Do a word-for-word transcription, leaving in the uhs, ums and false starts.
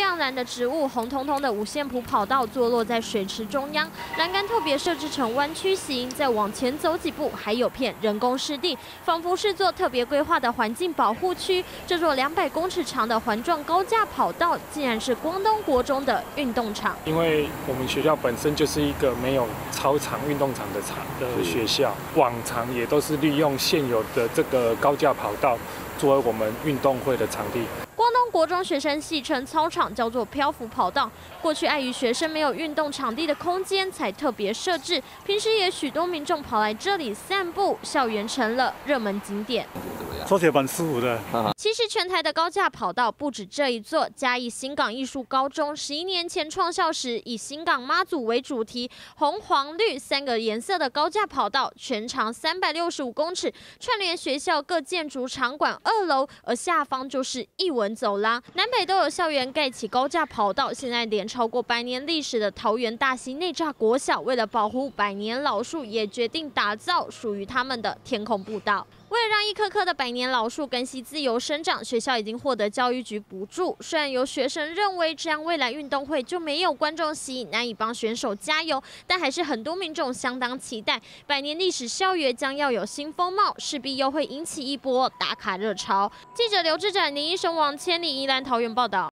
亮蓝的植物，红彤彤的五线谱跑道坐落在水池中央，栏杆特别设置成弯曲形，再往前走几步，还有片人工湿地，仿佛是座特别规划的环境保护区。这座两百公尺长的环状高架跑道，竟然是光东国中的运动场。 因为我们学校本身就是一个没有操场、运动场的场的学校，往常也都是利用现有的这个高架跑道作为我们运动会的场地。 光东国中学生戏称操场叫做漂浮跑道，过去碍于学生没有运动场地的空间，才特别设置。平时也许多民众跑来这里散步，校园成了热门景点。 走起来蛮舒服的。 其实全台的高架跑道不止这一座，嘉义新港艺术高中十一年前创校时，以新港妈祖为主题，红、黄、绿三个颜色的高架跑道，全长三百六十五公尺，串联学校各建筑场馆二楼，而下方就是艺文走廊，南北都有校园盖起高架跑道。现在连超过百年历史的桃园大溪内栅国小，为了保护百年老树，也决定打造属于他们的天空步道。为了让一棵棵的百年老树根系自由生长，学校已经获得教育局补助。虽然有学生认为这样未来运动会就没有观众席，难以帮选手加油，但还是很多民众相当期待。百年历史校园将要有新风貌，势必又会引起一波打卡热潮。记者刘志展、林医生、王千里、宜兰桃园报道。